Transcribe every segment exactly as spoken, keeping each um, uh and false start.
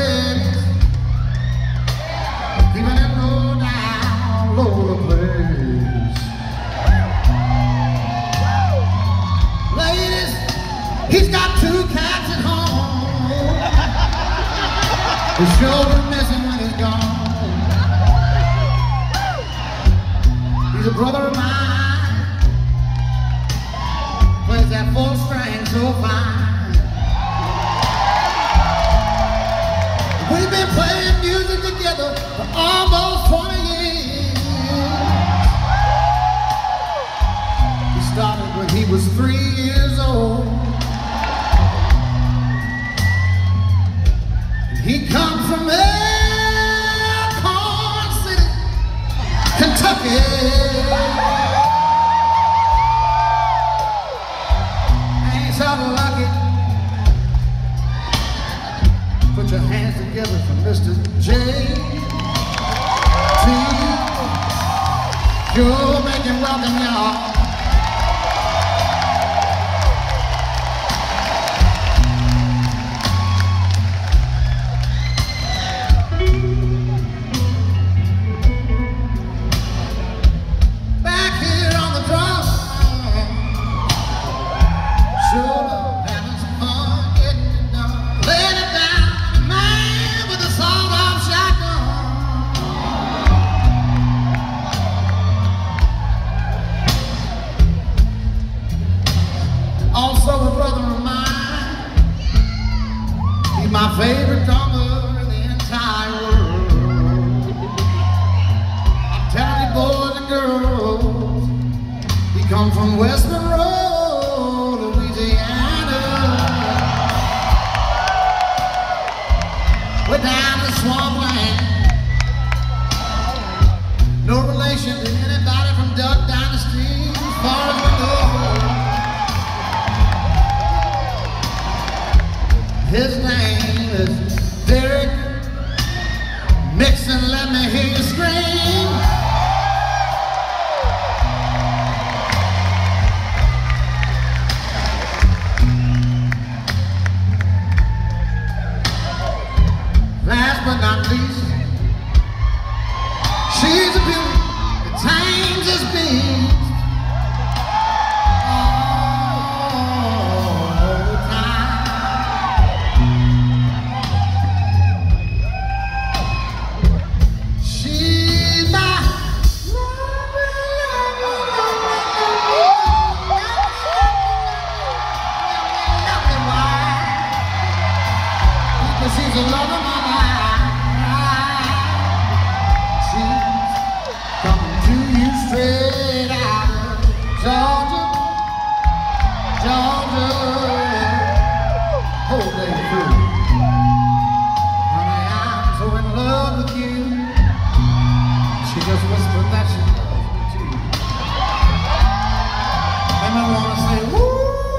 ladies, keeping it low down all over the place. Ladies, he's got two cats at home. His children miss him when he's gone. He's a brother of mine, plays that four string so fine. We've been playing music together for almost twenty years. We started when he was three years old. He comes from Elkhorn City, Kentucky. Ain't so lucky. Put your hands together for Mister J T. You're making welcome, y'all. Also a brother of mine, he's my favorite drummer in the entire world. I'm telling you boys and girls, he comes from West Monroe, Louisiana. We're down the swampland, no relation to anybody from Duck Dynasty as far as we know. His name is Derek Mixon. Let me hear you scream. Last but not least, she's a beauty that tames his beast. She's a love of my life. She's coming to you straight out of Georgia, Georgia, whole day through. Honey, I'm so in love with you. She just whispered that she loves me too. And I want to say, woo.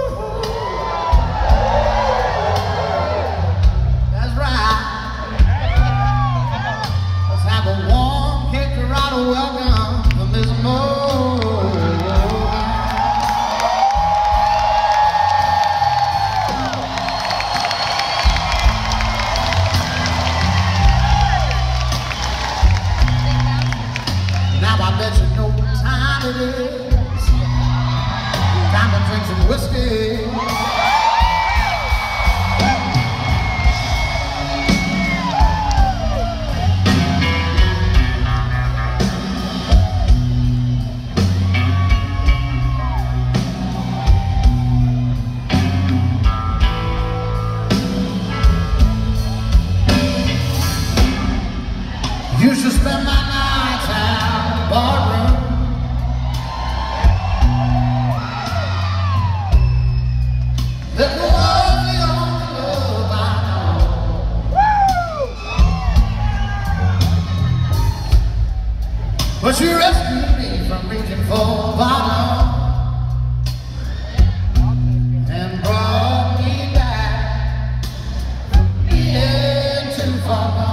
Welcome for Miss Moore. Now I bet you know what time it is. Time to drink some whiskey. Used to spend my nights out in the barroom. That was the only love I know. But she rescued me from reaching for the bottom and brought me back from being too far gone.